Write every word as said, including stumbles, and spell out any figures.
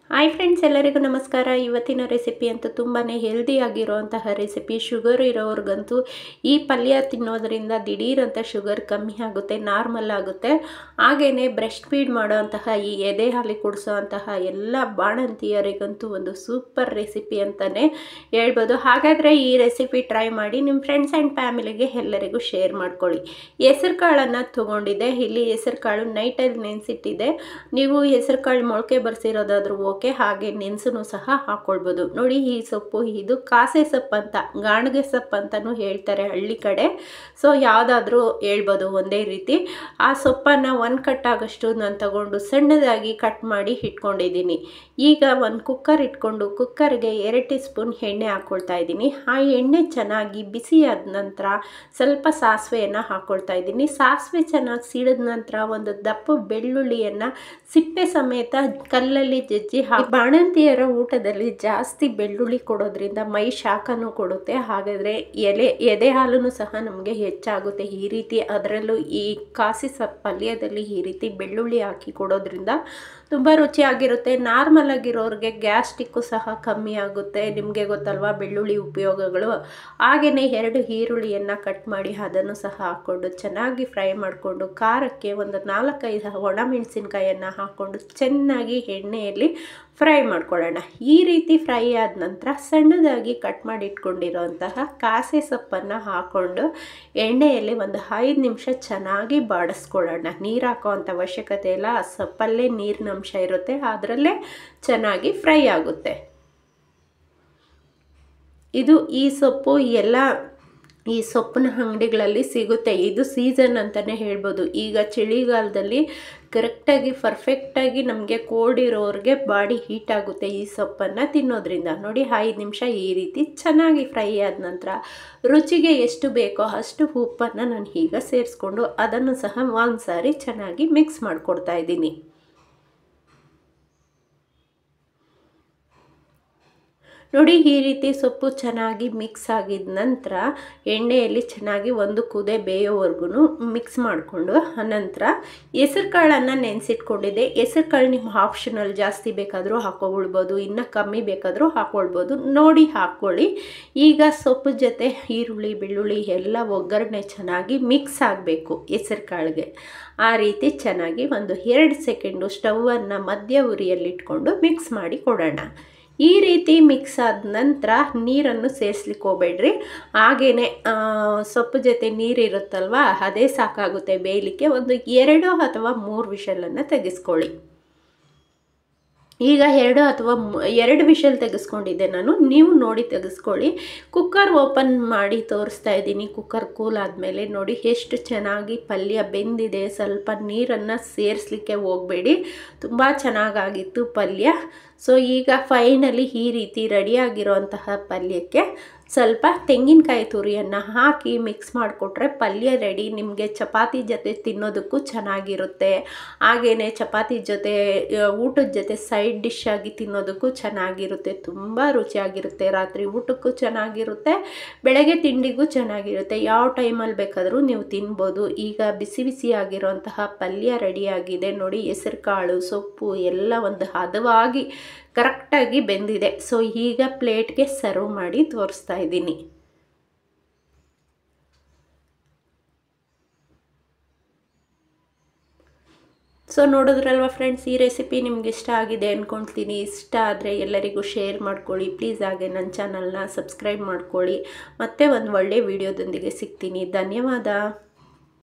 Hi friends, ಎಲ್ಲರಿಗೂ ನಮಸ್ಕಾರ. ಇವತ್ತಿನ ರೆಸಿಪಿ ಅಂತೂ ತುಂಬಾ ಹೆಲ್ದಿಯಾಗಿರುವಂತಹ ರೆಸಿಪಿ. ಶುಗರ್ ಇರೋರ್ಗಂತೂ ಈ ಪಲ್ಯ ತಿನ್ನೋದ್ರಿಂದ ದಿಢೀರಂತ ಶುಗರ್ ಕಮ್ಮಿ ಆಗುತ್ತೆ, ನಾರ್ಮಲ್ ಆಗುತ್ತೆ. ಹಾಗೆಯೇ ಬ್ರೆಸ್ಟ್ ಫೀಡ್ ಮಾಡೋವಂತಹ ಈ ಎದೆ ಹಾಲಿ ಕುಡಿಸೋವಂತಹ ಎಲ್ಲ ಬಾಣಂತಿಯರಿಗಂತೂ ಒಂದು ಸೂಪರ್ ರೆಸಿಪಿ ಅಂತಲೇ ಹೇಳ್ಬೋದು. ಹಾಗಾದರೆ ಈ ರೆಸಿಪಿ ಟ್ರೈ ಮಾಡಿ ನಿಮ್ಮ ಫ್ರೆಂಡ್ಸ್ ಆ್ಯಂಡ್ ಫ್ಯಾಮಿಲಿಗೆ ಎಲ್ಲರಿಗೂ ಶೇರ್ ಮಾಡ್ಕೊಳ್ಳಿ. ಹೆಸರು ಕಾಳನ್ನು ತೊಗೊಂಡಿದ್ದೆ. ಇಲ್ಲಿ ಹೆಸರು ಕಾಳು ನೈಟಲ್ಲಿ ನೆನೆಸಿಟ್ಟಿದ್ದೆ. ನೀವು ಹೆಸರು ಕಾಳು ಮೊಳಕೆ ಬರ್ಸಿರೋದಾದ್ರೂ ಓಕೆ, ಹಾಗೆ ನೆನೆಸೂ ಸಹ ಹಾಕ್ಕೊಳ್ಬೋದು. ನೋಡಿ, ಈ ಸೊಪ್ಪು ಇದು ಕಾಸೆ ಸೊಪ್ಪು ಅಂತ, ಗಾಣಿಗೆ ಸೊಪ್ಪು ಅಂತಲೂ ಹೇಳ್ತಾರೆ ಹಳ್ಳಿ ಕಡೆ. ಸೊ ಯಾವುದಾದ್ರೂ ಹೇಳ್ಬೋದು ಒಂದೇ ರೀತಿ. ಆ ಸೊಪ್ಪನ್ನು ಒಂದು ಕಟ್ಟಾಗಷ್ಟು ನಾನು ತಗೊಂಡು ಸಣ್ಣದಾಗಿ ಕಟ್ ಮಾಡಿ ಇಟ್ಕೊಂಡಿದ್ದೀನಿ. ಈಗ ಒಂದು ಕುಕ್ಕರ್ ಇಟ್ಕೊಂಡು ಕುಕ್ಕರ್ಗೆ ಎರಡು ಟೀ ಸ್ಪೂನ್ ಎಣ್ಣೆ ಹಾಕ್ಕೊಳ್ತಾ ಇದ್ದೀನಿ. ಆ ಎಣ್ಣೆ ಚೆನ್ನಾಗಿ ಬಿಸಿ ಆದ ನಂತರ ಸ್ವಲ್ಪ ಸಾಸಿವೆಯನ್ನು ಹಾಕ್ಕೊಳ್ತಾ ಇದ್ದೀನಿ. ಸಾಸಿವೆ ಚೆನ್ನಾಗಿ ಸಿಡಿದ ನಂತರ ಒಂದು ದಪ್ಪ ಬೆಳ್ಳುಳ್ಳಿಯನ್ನು ಸಿಪ್ಪೆ ಸಮೇತ ಕಲ್ಲಲ್ಲಿ ಜಜ್ಜಿ ಹಾಕಿ. ಬಾಣಂತಿಯರ ಊಟದಲ್ಲಿ ಜಾಸ್ತಿ ಬೆಳ್ಳುಳ್ಳಿ ಕೊಡೋದ್ರಿಂದ ಮೈ ಶಾಖನೂ ಕೊಡುತ್ತೆ. ಹಾಗಾದರೆ ಎಲೆ ಎದೆ ಹಾಲೂ ಸಹ ನಮಗೆ ಹೆಚ್ಚಾಗುತ್ತೆ. ಈ ರೀತಿ ಅದರಲ್ಲೂ ಈ ಕಾಸಿ ಸೊಪ್ಪು ಪಲ್ಯದಲ್ಲಿ ಈ ರೀತಿ ಬೆಳ್ಳುಳ್ಳಿ ಹಾಕಿ ಕೊಡೋದ್ರಿಂದ ತುಂಬ ರುಚಿಯಾಗಿರುತ್ತೆ. ನಾರ್ಮಲ್ ಆಗಿರೋರಿಗೆ ಗ್ಯಾಸ್ಟ್ರಿಕ್ಕು ಸಹ ಕಮ್ಮಿ ಆಗುತ್ತೆ. ನಿಮಗೆ ಗೊತ್ತಲ್ವಾ ಬೆಳ್ಳುಳ್ಳಿ ಉಪಯೋಗಗಳು. ಹಾಗೆಯೇ ಎರಡು ಈರುಳ್ಳಿಯನ್ನು ಕಟ್ ಮಾಡಿ ಅದನ್ನು ಸಹ ಹಾಕ್ಕೊಂಡು ಚೆನ್ನಾಗಿ ಫ್ರೈ ಮಾಡಿಕೊಂಡು ಖಾರಕ್ಕೆ ಒಂದು ನಾಲ್ಕೈದು ಒಣಮೆಣಸಿನ್ಕಾಯನ್ನು ಹಾಕ್ಕೊಂಡು ಚೆನ್ನಾಗಿ ಎಣ್ಣೆಯಲ್ಲಿ ಫ್ರೈ ಮಾಡ್ಕೊಳ್ಳೋಣ. ಈ ರೀತಿ ಫ್ರೈ ಆದ ನಂತರ ಸಣ್ಣದಾಗಿ ಕಟ್ ಮಾಡಿ ಇಟ್ಕೊಂಡಿರೋಂತಹ ಕಾಸೆ ಸೊಪ್ಪನ್ನು ಹಾಕ್ಕೊಂಡು ಎಣ್ಣೆಯಲ್ಲಿ ಒಂದು ಐದು ನಿಮಿಷ ಚೆನ್ನಾಗಿ ಬಾಡಿಸ್ಕೊಳ್ಳೋಣ. ನೀರು ಹಾಕೋವಂಥ ಅವಶ್ಯಕತೆ ಇಲ್ಲ, ಆ ಸೊಪ್ಪಲ್ಲೇ ನೀರಿನ ಅಂಶ ಇರುತ್ತೆ, ಅದರಲ್ಲೇ ಚೆನ್ನಾಗಿ ಫ್ರೈ ಆಗುತ್ತೆ. ಇದು ಈ ಸೊಪ್ಪು ಎಲ್ಲ ಈ ಸೊಪ್ಪಿನ ಅಂಗಡಿಗಳಲ್ಲಿ ಸಿಗುತ್ತೆ. ಇದು ಸೀಸನ್ ಅಂತಲೇ ಹೇಳ್ಬೋದು. ಈಗ ಚಳಿಗಾಲದಲ್ಲಿ ಕರೆಕ್ಟಾಗಿ ಪರ್ಫೆಕ್ಟಾಗಿ ನಮಗೆ ಕೋಲ್ಡ್ ಇರೋರಿಗೆ ಬಾಡಿ ಹೀಟ್ ಆಗುತ್ತೆ ಈ ಸೊಪ್ಪನ್ನು ತಿನ್ನೋದ್ರಿಂದ. ನೋಡಿ, ಐದು ನಿಮಿಷ ಈ ರೀತಿ ಚೆನ್ನಾಗಿ ಫ್ರೈ ಆದ ನಂತರ ರುಚಿಗೆ ಎಷ್ಟು ಬೇಕೋ ಅಷ್ಟು ಉಪ್ಪನ್ನು ನಾನು ಈಗ ಸೇರಿಸ್ಕೊಂಡು ಅದನ್ನು ಸಹ ಒಂದು ಸಾರಿ ಚೆನ್ನಾಗಿ ಮಿಕ್ಸ್ ಮಾಡಿಕೊಡ್ತಾ ಇದ್ದೀನಿ. ನೋಡಿ, ಈ ರೀತಿ ಸೊಪ್ಪು ಚೆನ್ನಾಗಿ ಮಿಕ್ಸ್ ಆಗಿದ ನಂತರ ಎಣ್ಣೆಯಲ್ಲಿ ಚೆನ್ನಾಗಿ ಒಂದು ಕುದೆ ಬೇಯೋವರೆಗೂ ಮಿಕ್ಸ್ ಮಾಡಿಕೊಂಡು ಅನಂತರ ಹೆಸರು ಕಾಳನ್ನು ನೆನೆಸಿಟ್ಕೊಂಡಿದ್ದೆ. ಹೆಸರು ಕಾಳು ನಿಮ್ಮ ಆಪ್ಷನಲ್, ಜಾಸ್ತಿ ಬೇಕಾದರೂ ಹಾಕ್ಕೊಳ್ಬೋದು, ಇನ್ನು ಕಮ್ಮಿ ಬೇಕಾದರೂ ಹಾಕ್ಕೊಳ್ಬೋದು, ನೋಡಿ ಹಾಕ್ಕೊಳ್ಳಿ. ಈಗ ಸೊಪ್ಪು ಜೊತೆ ಈರುಳ್ಳಿ ಬೆಳ್ಳುಳ್ಳಿ ಎಲ್ಲ ಒಗ್ಗರಣೆ ಚೆನ್ನಾಗಿ ಮಿಕ್ಸ್ ಆಗಬೇಕು ಹೆಸರು ಕಾಳಿಗೆ. ಆ ರೀತಿ ಚೆನ್ನಾಗಿ ಒಂದು ಎರಡು ಸೆಕೆಂಡು ಸ್ಟವನ್ನು ಮಧ್ಯ ಉರಿಯಲ್ಲಿಟ್ಕೊಂಡು ಮಿಕ್ಸ್ ಮಾಡಿ ಕೊಡೋಣ. ಈ ರೀತಿ ಮಿಕ್ಸ್ ಆದ ನಂತರ ನೀರನ್ನು ಸೇರಿಸ್ಲಿಕ್ಕೆ ಹೋಗಬೇಡ್ರಿ. ಹಾಗೆಯೇ ಸೊಪ್ಪು ಜೊತೆ ನೀರಿರುತ್ತಲ್ವ, ಅದೇ ಸಾಕಾಗುತ್ತೆ ಬೇಯಲಿಕ್ಕೆ. ಒಂದು ಎರಡು ಅಥವಾ ಮೂರು ವಿಷಲನ್ನು ತೆಗೆಸ್ಕೊಳ್ಳಿ. ಈಗ ಎರಡು ಅಥವಾ ಎರಡು ವಿಷಲ್ ತೆಗೆಸ್ಕೊಂಡಿದ್ದೆ ನಾನು, ನೀವು ನೋಡಿ ತೆಗೆಸ್ಕೊಳ್ಳಿ. ಕುಕ್ಕರ್ ಓಪನ್ ಮಾಡಿ ತೋರಿಸ್ತಾ ಇದ್ದೀನಿ. ಕುಕ್ಕರ್ ಕೂಲ್ ಆದಮೇಲೆ ನೋಡಿ ಎಷ್ಟು ಚೆನ್ನಾಗಿ ಪಲ್ಯ ಬೆಂದಿದೆ. ಸ್ವಲ್ಪ ನೀರನ್ನು ಸೇರಿಸ್ಲಿಕ್ಕೆ ಹೋಗಬೇಡಿ, ತುಂಬ ಚೆನ್ನಾಗಾಗಿತ್ತು ಪಲ್ಯ. ಸೊ ಈಗ ಫೈನಲಿ ಈ ರೀತಿ ರೆಡಿಯಾಗಿರೋಂತಹ ಪಲ್ಯಕ್ಕೆ ಸ್ವಲ್ಪ ತೆಂಗಿನಕಾಯಿ ತುರಿಯನ್ನು ಹಾಕಿ ಮಿಕ್ಸ್ ಮಾಡಿಕೊಟ್ರೆ ಪಲ್ಯ ರೆಡಿ. ನಿಮಗೆ ಚಪಾತಿ ಜೊತೆ ತಿನ್ನೋದಕ್ಕೂ ಚೆನ್ನಾಗಿರುತ್ತೆ. ಹಾಗೆಯೇ ಚಪಾತಿ ಜೊತೆ ಊಟದ ಜೊತೆ ಸೈಡ್ ಡಿಶ್ ಆಗಿ ತಿನ್ನೋದಕ್ಕೂ ಚೆನ್ನಾಗಿರುತ್ತೆ. ತುಂಬ ರುಚಿಯಾಗಿರುತ್ತೆ. ರಾತ್ರಿ ಊಟಕ್ಕೂ ಚೆನ್ನಾಗಿರುತ್ತೆ, ಬೆಳಗ್ಗೆ ತಿಂಡಿಗೂ ಚೆನ್ನಾಗಿರುತ್ತೆ. ಯಾವ ಟೈಮಲ್ಲಿ ಬೇಕಾದರೂ ನೀವು ತಿನ್ಬೋದು. ಈಗ ಬಿಸಿ ಬಿಸಿಯಾಗಿರೋಂತಹ ಪಲ್ಯ ರೆಡಿಯಾಗಿದೆ ನೋಡಿ. ಹೆಸರು ಕಾಳು ಸೊಪ್ಪು ಎಲ್ಲ ಒಂದು ಹದವಾಗಿ ಕರೆಕ್ಟಾಗಿ ಬೆಂದಿದೆ. ಸೊ ಈಗ ಪ್ಲೇಟ್ಗೆ ಸರ್ವ್ ಮಾಡಿ ತೋರಿಸ್ತಾ ಇದ್ದೀನಿ. ಸೊ ನೋಡಿದ್ರಲ್ವ ಫ್ರೆಂಡ್ಸ್, ಈ ರೆಸಿಪಿ ನಿಮ್ಗೆ ಇಷ್ಟ ಆಗಿದೆ ಅಂದ್ಕೊಳ್ತೀನಿ. ಇಷ್ಟ ಆದರೆ ಎಲ್ಲರಿಗೂ ಶೇರ್ ಮಾಡ್ಕೊಳ್ಳಿ ಪ್ಲೀಸ್. ಹಾಗೆ ನನ್ನ ಚಾನಲ್ನ ಸಬ್ಸ್ಕ್ರೈಬ್ ಮಾಡ್ಕೊಳ್ಳಿ. ಮತ್ತೆ ಒಂದು ಒಳ್ಳೆಯ ವಿಡಿಯೋದೊಂದಿಗೆ ಸಿಗ್ತೀನಿ. ಧನ್ಯವಾದ.